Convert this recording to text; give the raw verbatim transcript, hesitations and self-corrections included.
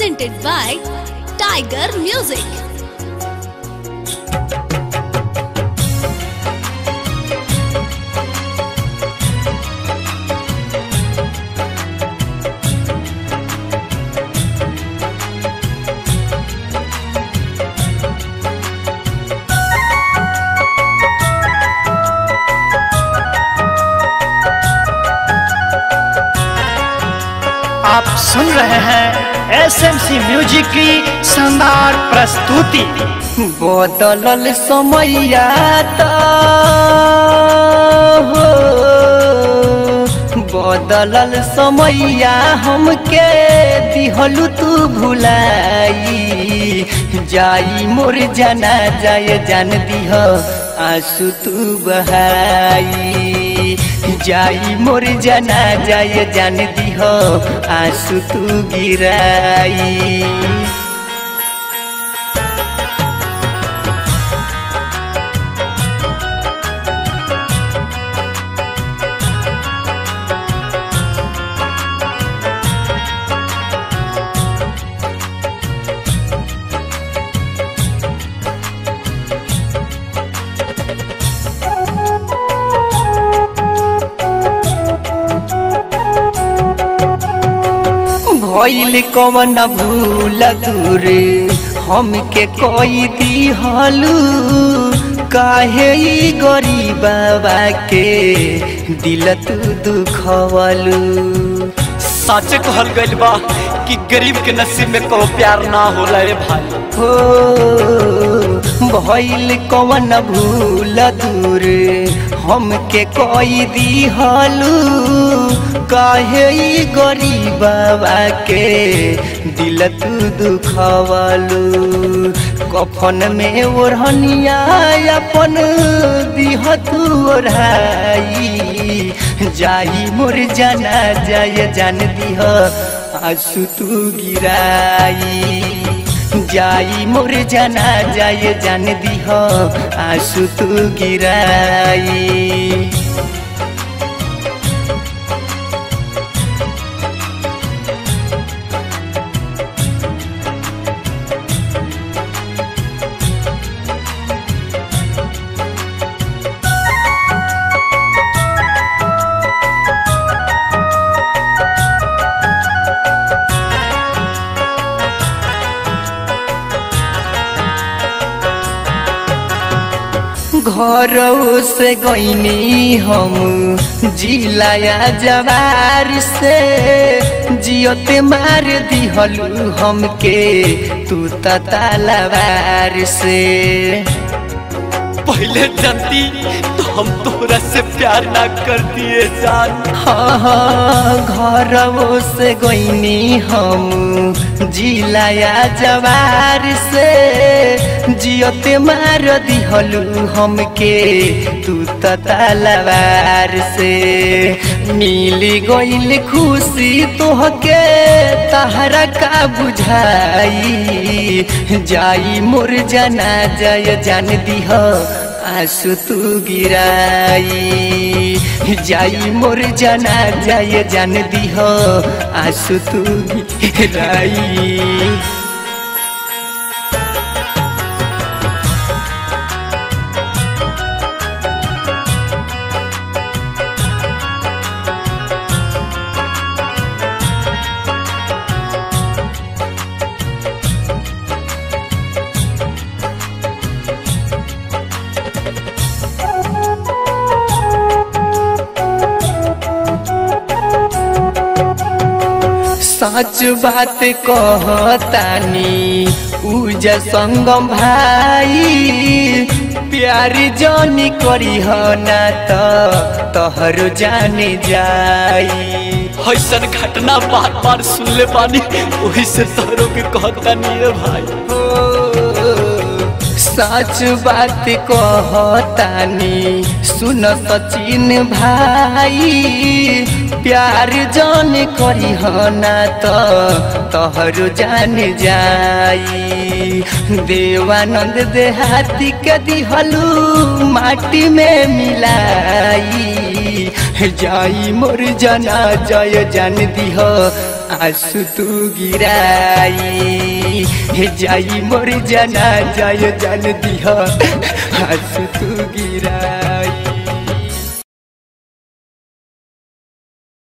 presented by Tiger Music. आप सुन रहे हैं एस एम सी म्यूजिक की शानदार प्रस्तुति। बदलल समैया त हो, बदलल समैया हमके दिहलु तू भुलाई, जाई मोर जाना जाय जान दिह आंसू तू बहाई, जाई मोर जाना जाय जान दिह आंसू तू गिराई। भइल कवन भूल दूरे हमके कोई दिहलू, काहे ई गरीबवा के दिल तू दुखवलू। सच कहल गइल बा कि गरीब के नसीब में को प्यार ना होला रे भाई। हो भइल कवन भूल दूरे हमके कोई दिहलू, काहे ई गरीबवा के दिल तू दुखवलू। कफन में ओढ़निया अपन दिह तू ओढ़ाई, जाई मोर जाना जाय जान दिह आंसू तू गिराई, जाई मोर जाना जाय जान दिह आंसू तू गिराई। घरों से गईनी हम जिलाया जवार से, जियते मार दिहलू हमके तू तलवार से। पहले जानती तो हम तोरा से प्यार ना कर दिए जान। हाँ हाँ घरों से गईनी हम जिलाया जवार से, जियते मार दिहलू हमके तू तलवार से। मिली गईल खुशी तोहके तहरा का बुझाई, जाई मोर जाना जाय जान दिह आंसू तू गिराई, जाई मोर जाना जाय जान दिह आंसू तू गिराई। सच बात कहतानी उज संगम भाई, प्यार जानी करी ना तो तोहर जाने जाई। ऐसन घटना बार बार सुन ले पानी, वही से तोहरों के कहतानी रे भाई। सच बात कहतानी सुन सचिन भाई, प्यार जान करी ना तो तोहर जान जाई। देवानंद देहाती के दिहलू माटी में मिलाई, जाई मोर जना जय जान दीह आंसू तू गिराई जाई मोर जना जय जान दीह आंसू तू गिराई।